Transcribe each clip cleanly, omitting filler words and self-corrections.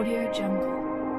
Audio Jungle.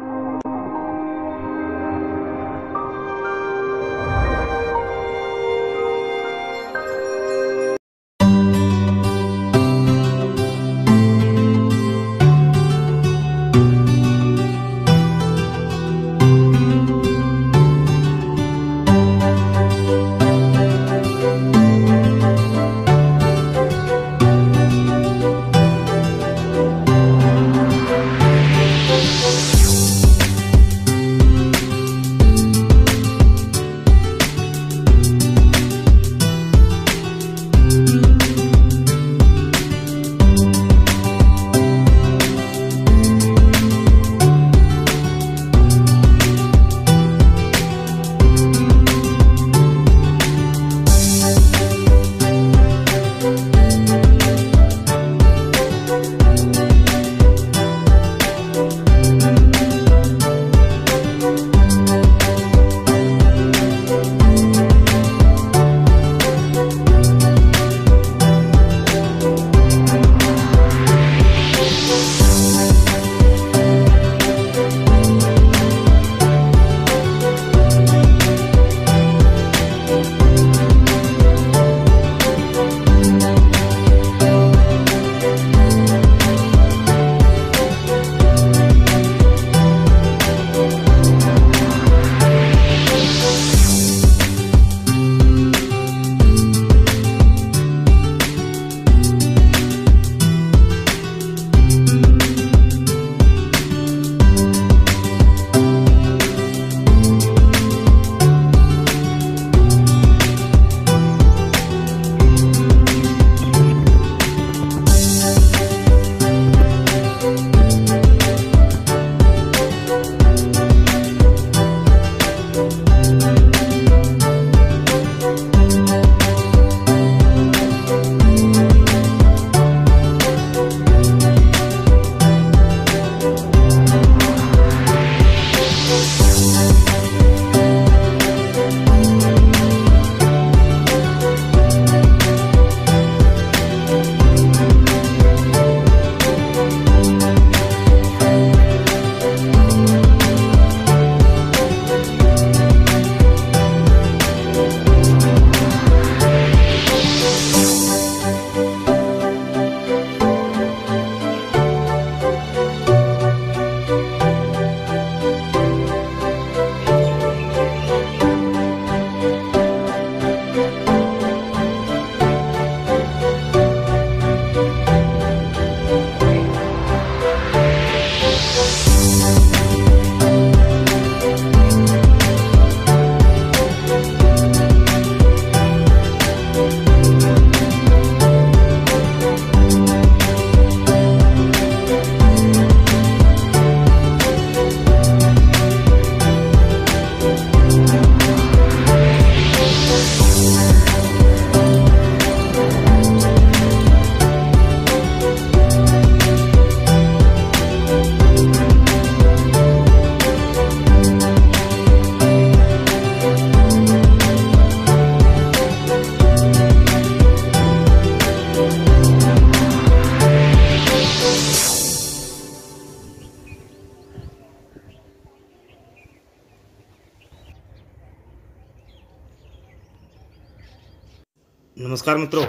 नमस्कार मित्रों,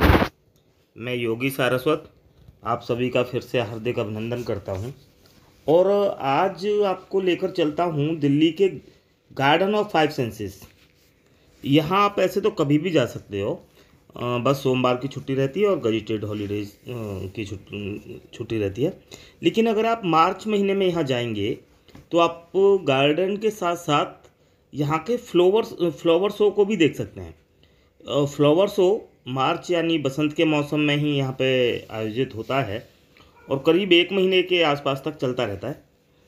मैं योगी सारस्वत आप सभी का फिर से हार्दिक अभिनंदन करता हूं और आज आपको लेकर चलता हूं दिल्ली के गार्डन ऑफ फाइव सेंसेस। यहां आप ऐसे तो कभी भी जा सकते हो, बस सोमवार की छुट्टी रहती है और गजेटेड हॉलीडेज की छुट्टी रहती है। लेकिन अगर आप मार्च महीने में यहाँ जाएंगे तो आप गार्डन के साथ साथ यहाँ के फ्लावर शो को भी देख सकते हैं। फ्लावर शो मार्च यानी बसंत के मौसम में ही यहाँ पे आयोजित होता है और करीब 1 महीने के आसपास तक चलता रहता है।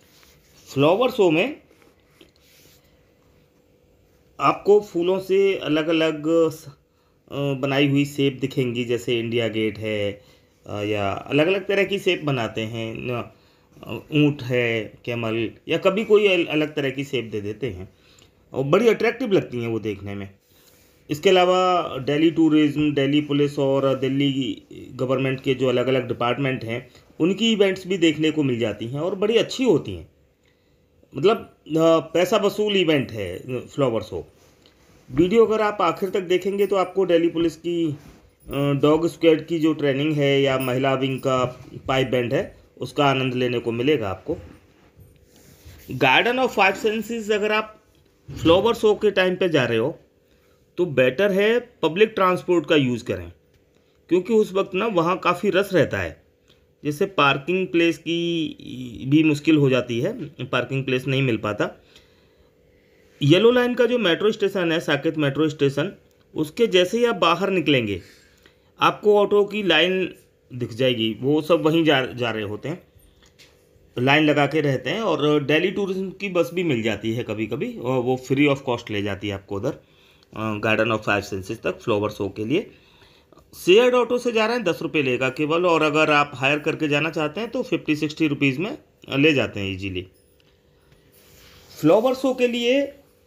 फ्लावर शो में आपको फूलों से अलग अलग बनाई हुई शेप दिखेंगी, जैसे इंडिया गेट है या अलग अलग तरह की शेप बनाते हैं, ऊँट है, कैमल या कभी कोई अलग तरह की शेप दे देते हैं और बड़ी अट्रैक्टिव लगती हैं वो देखने में। इसके अलावा दिल्ली टूरिज़्म, दिल्ली पुलिस और दिल्ली गवर्नमेंट के जो अलग अलग डिपार्टमेंट हैं उनकी इवेंट्स भी देखने को मिल जाती हैं और बड़ी अच्छी होती हैं। मतलब पैसा वसूल इवेंट है फ्लावर शो। वीडियो अगर आप आखिर तक देखेंगे तो आपको दिल्ली पुलिस की डॉग स्क्वाड की जो ट्रेनिंग है या महिला विंग का पाइप बैंड है उसका आनंद लेने को मिलेगा आपको। गार्डन ऑफ 5 सेंसेस अगर आप फ्लावर शो के टाइम पे जा रहे हो तो बेटर है पब्लिक ट्रांसपोर्ट का यूज़ करें, क्योंकि उस वक्त ना वहाँ काफ़ी रश रहता है। जैसे पार्किंग प्लेस की भी मुश्किल हो जाती है, पार्किंग प्लेस नहीं मिल पाता। येलो लाइन का जो मेट्रो स्टेशन है, साकेत मेट्रो स्टेशन, उसके जैसे ही आप बाहर निकलेंगे आपको ऑटो की लाइन दिख जाएगी। वो सब वहीं जा रहे होते हैं, लाइन लगा के रहते हैं। और दिल्ली टूरिज्म की बस भी मिल जाती है कभी कभी, और वो फ्री ऑफ कॉस्ट ले जाती है आपको उधर गार्डन ऑफ 5 सेंसेस तक फ्लावर शो के लिए। शेयर्ड ऑटो से जा रहे हैं 10 रुपये लेगा केवल, और अगर आप हायर करके जाना चाहते हैं तो 50-60 रुपीज़ में ले जाते हैं इजीली। फ्लावर शो के लिए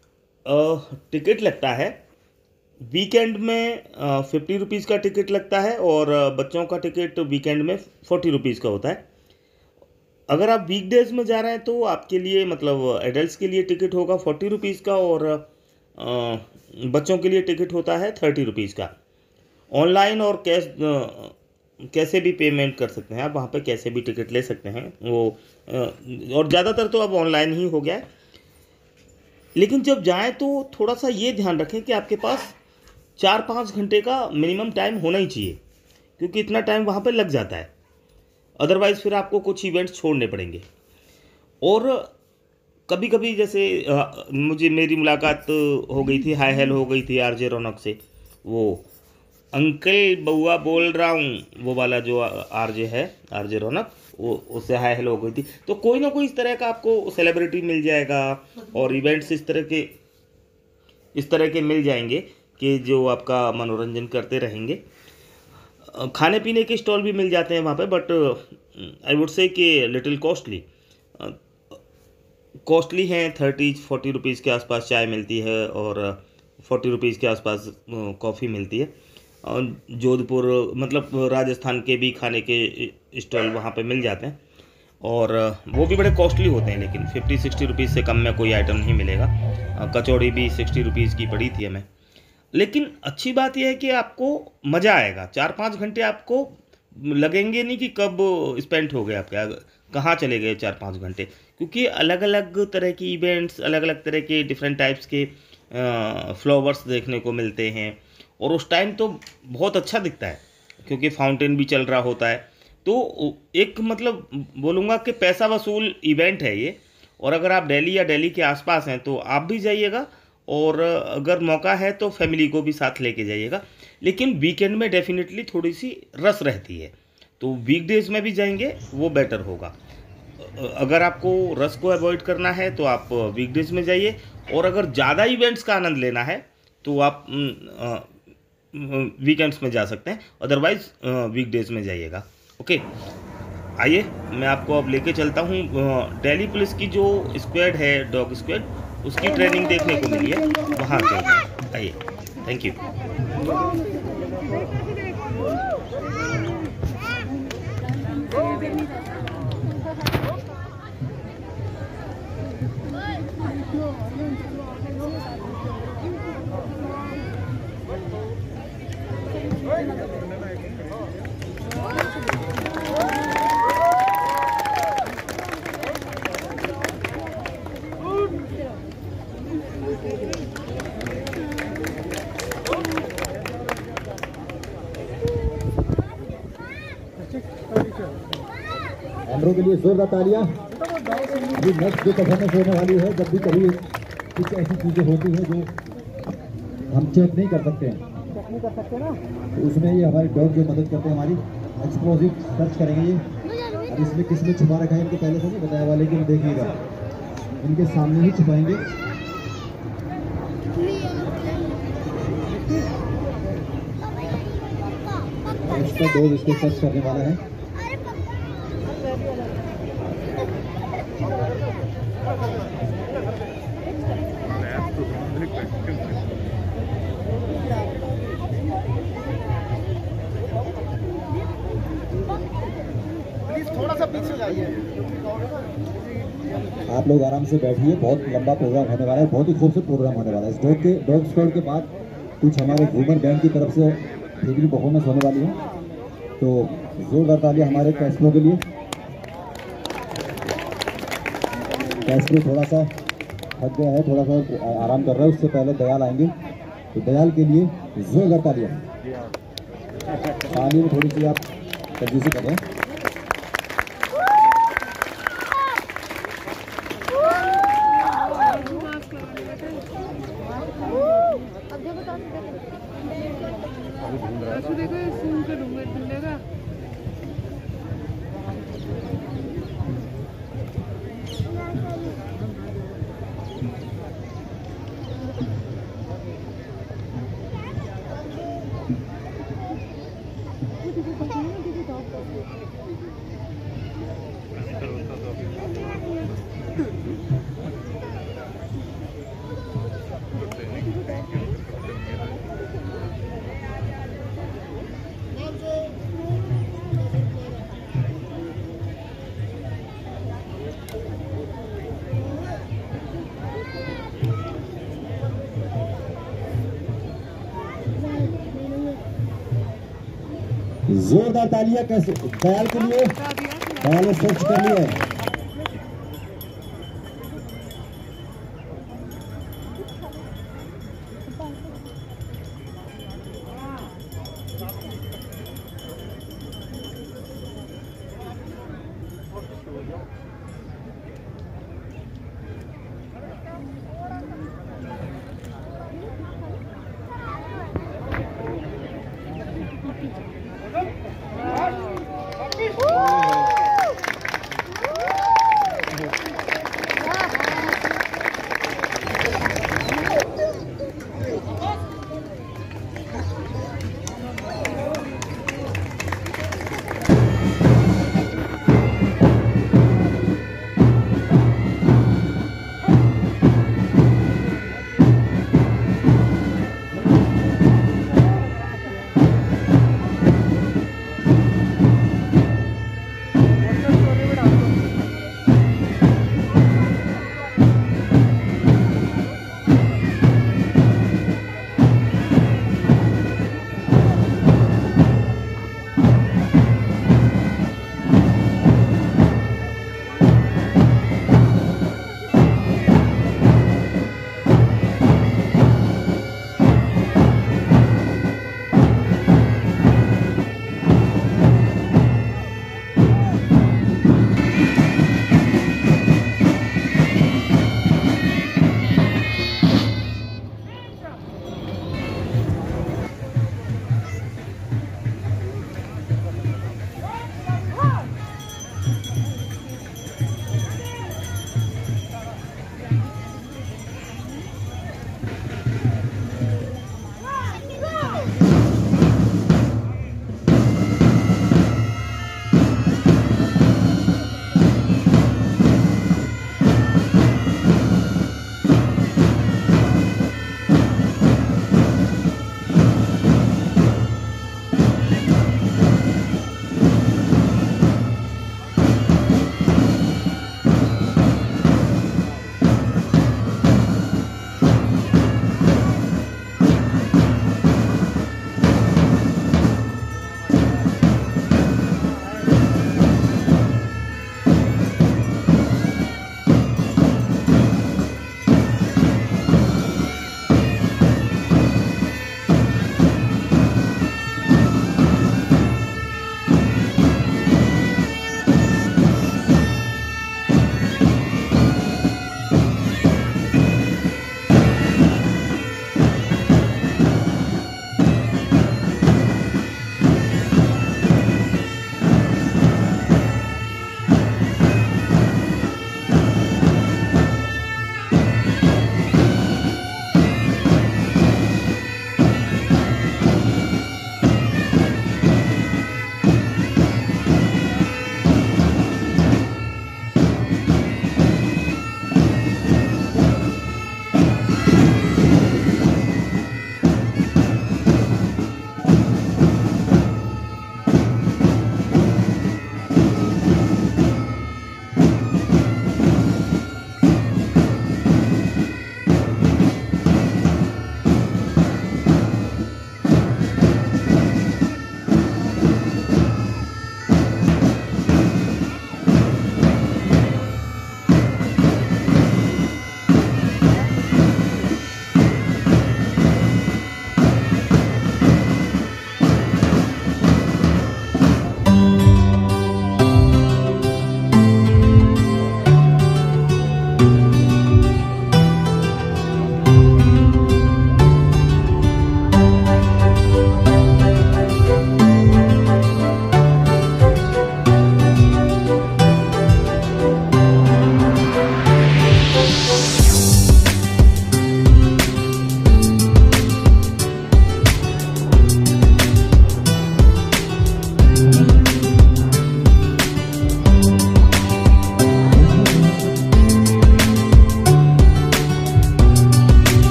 टिकट लगता है, वीकेंड में 50 रुपीज़ का टिकट लगता है, और बच्चों का टिकट वीकेंड में 40 रुपीज़ का होता है। अगर आप वीकडेज में जा रहे हैं तो आपके लिए मतलब एडल्ट्स के लिए टिकट होगा 40 रुपीज़ का, और बच्चों के लिए टिकट होता है 30 रुपीज़ का। ऑनलाइन और कैश कैसे भी पेमेंट कर सकते हैं आप, वहाँ पे कैसे भी टिकट ले सकते हैं वो, और ज़्यादातर तो अब ऑनलाइन ही हो गया है। लेकिन जब जाएं तो थोड़ा सा ये ध्यान रखें कि आपके पास 4-5 घंटे का मिनिमम टाइम होना ही चाहिए, क्योंकि इतना टाइम वहाँ पे लग जाता है। अदरवाइज़ फिर आपको कुछ इवेंट्स छोड़ने पड़ेंगे। और कभी कभी जैसे मेरी मुलाकात हो गई थी, हाय हेलो हो गई थी आरजे रौनक से। वो अंकल बउआ बोल रहा हूँ, वो वाला जो आरजे है, आरजे रौनक, वो उससे हाय हेलो हो गई थी। तो कोई ना कोई इस तरह का आपको सेलिब्रिटी मिल जाएगा, और इवेंट्स इस तरह के मिल जाएंगे कि जो आपका मनोरंजन करते रहेंगे। खाने पीने के स्टॉल भी मिल जाते हैं वहाँ पे, बट आई वुड से कि लिटिल कॉस्टली हैं। 30-40 रुपीज़ के आसपास चाय मिलती है, और 40 रुपीज़ के आसपास कॉफ़ी मिलती है। और जोधपुर मतलब राजस्थान के भी खाने के स्टॉल वहाँ पे मिल जाते हैं, और वो भी बड़े कॉस्टली होते हैं, लेकिन 50-60 रुपीज़ से कम में कोई आइटम नहीं मिलेगा। कचौड़ी भी 60 रुपीज़ की पड़ी थी हमें। लेकिन अच्छी बात यह है कि आपको मज़ा आएगा। 4-5 घंटे आपको लगेंगे नहीं कि कब स्पेंड हो गए आपके, कहाँ चले गए 4-5 घंटे, क्योंकि अलग अलग तरह की इवेंट्स, अलग अलग तरह के डिफरेंट टाइप्स के फ्लावर्स देखने को मिलते हैं। और उस टाइम तो बहुत अच्छा दिखता है, क्योंकि फाउंटेन भी चल रहा होता है। तो एक मतलब बोलूँगा कि पैसा वसूल इवेंट है ये। और अगर आप दिल्ली या दिल्ली के आसपास हैं तो आप भी जाइएगा, और अगर मौका है तो फैमिली को भी साथ लेके जाइएगा। लेकिन वीकेंड में डेफिनेटली थोड़ी सी रश रहती है, तो वीकडेज में भी जाएंगे वो बेटर होगा। अगर आपको रश को अवॉइड करना है तो आप वीकडेज में जाइए, और अगर ज़्यादा इवेंट्स का आनंद लेना है तो आप वीकेंड्स में जा सकते हैं, अदरवाइज वीकडेज में जाइएगा। ओके, आइए मैं आपको अब लेके चलता हूँ दिल्ली पुलिस की जो स्क्वाड है, डॉग स्क्वाड, उसकी ट्रेनिंग देखने को मिली है, वहाँ चलते हैं। आइए, थैंक यू। एंड्रो के लिए जोरदार तालियां। ये नेक्स्ट जो परफॉर्मेंस होने वाली है, जब भी कभी कुछ ऐसी चीजें होती हैं जो हम चेक नहीं कर सकते हैं, तो उसमें ये हमारे डॉग जो मदद करते हैं, हमारी एक्सप्लोजिव सर्च करेंगे ये। अब इसमें किसने छुपा रखा है इनको पहले से नहीं बताया हुआ, लेकिन देखिएगा इनके सामने ही छुपाएंगे। इसका डॉग इसको सर्च करने वाला है। प्लीज आप लोग आराम से बैठिए, बहुत लंबा प्रोग्राम होने वाला है, बहुत ही खूबसूरत प्रोग्राम होने वाला है। इस डॉग स्क्वाड के बाद कुछ हमारे वुमन बैंड की तरफ से फेवरी परफॉर्मेंस होने वाली है, तो जोरदार तालियां हमारे कैस्प्रो के लिए। कैस्प्रो थोड़ा सा थक गया है, थोड़ा सा आराम कर रहा है, उससे पहले दयाल आएंगे, तो दयाल के लिए जोरदार तालियां। पानी में थोड़ी सी आप कंजूसी कर रहे हैं। जोरदार तालियां कैसे दयाल के लिए, दयाल ने स्वच्छ कर लिया है।